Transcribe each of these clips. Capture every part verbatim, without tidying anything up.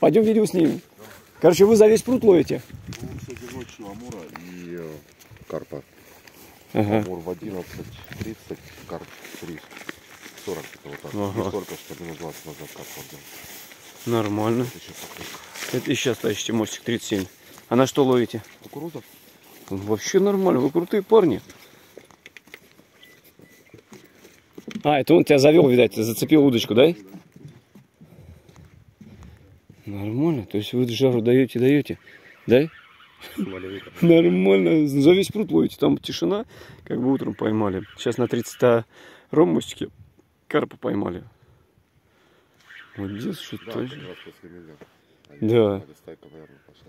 Пойдем видео снимем. Короче, вы за весь пруд ловите? Ну, сегодня ночью амура и э, карпа. Ага. Амур в одиннадцать тридцать, карп в три сорок. Вот так. Ага. Не столько, что минут двадцать назад карп отдал. Нормально. Это, сейчас Это и сейчас тащите мостик тридцать семь. А на что ловите? кукуруза. Вообще нормально, вы крутые парни. А, это он тебя завел, видать, зацепил удочку, да? Нормально, то есть вы жару даете, даете, да? Нормально, за весь пруд ловите, там тишина, как бы утром поймали. Сейчас на тридцать втором мостике карпа поймали. Молодец, что Да, точно. как раз после меня. Да. Стайка, наверное, пошла.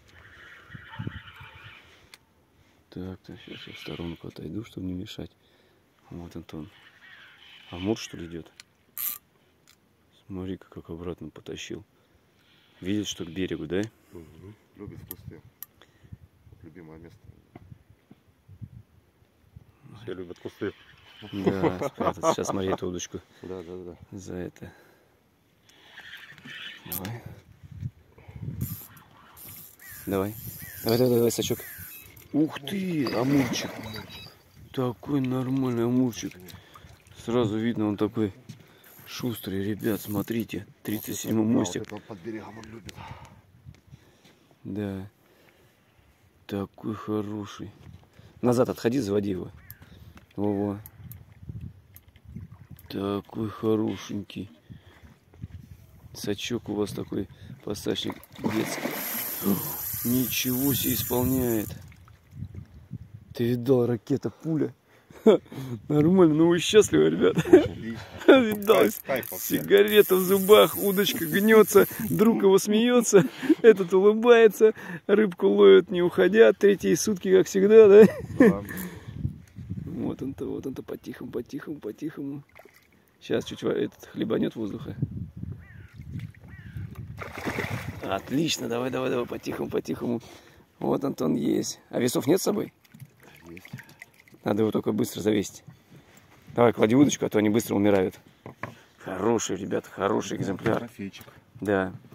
Так, так, сейчас я в сторонку отойду, чтобы не мешать. Вот Антон. Амур, что ли, идет? Смотри-ка, как обратно потащил. Видит, что к берегу, да? Угу. Любит в кусты. Любимое место. Все любят кусты. Да, спрятаться. Сейчас смотри эту удочку. Да, да, да. За это. Давай. Давай. Давай, давай, давай, сачок. Ух ты, амурчик. Такой нормальный амурчик. Сразу видно, он такой шустрый, ребят, смотрите. тридцать седьмой мостик. Вот под берегом он любит. Да. Такой хороший. Назад отходи, заводи его. Во-во. Такой хорошенький. Сачок у вас такой посадочник детский. Ничего себе исполняет. Ты видал, ракета, пуля? Нормально, ну вы счастливы, ребят. Видал, сигарета в зубах, удочка гнется, друг его смеется, этот улыбается, рыбку ловит не уходя, третьи сутки, как всегда, да? Да. Вот он-то, вот он-то по-тихому, по-тихому, по-тихому. Сейчас чуть этот хлебанет воздуха. Отлично, давай, давай, давай, по-тихому, по-тихому. Вот Антон есть. А весов нет с собой? Есть. Надо его только быстро завесить. Давай, клади удочку, а то они быстро умирают. Хороший, ребят, хороший экземпляр. Трофейчик. Да.